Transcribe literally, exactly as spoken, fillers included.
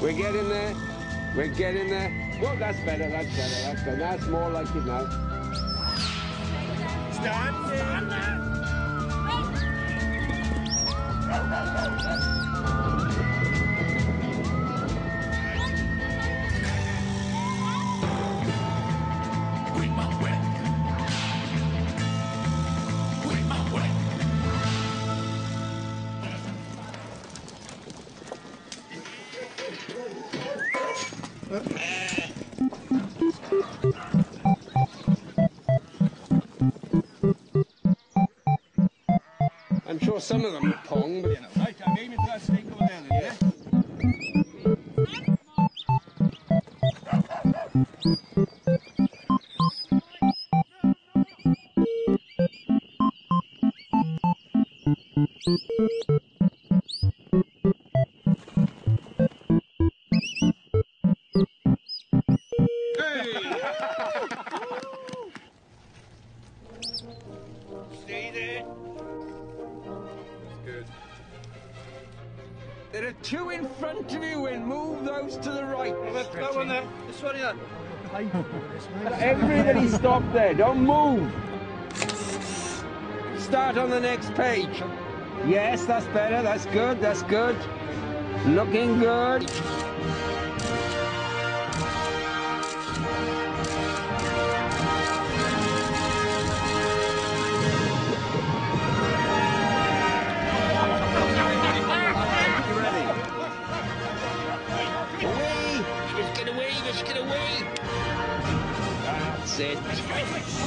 We're getting there. We're getting there. Well, that's better, that's better, that's better. That's more like it now. Stand. Stand there. I'm sure some of them are pong, but... Right, I'm aiming for that snake over there, then, yeah? Stay there. Good. There are two in front of you and move those to the right. That one there. This one here. Everybody stop there. Don't move. Start on the next page. Yes, that's better. That's good. That's good. Looking good. Away. Just get away. Just get away. That's it.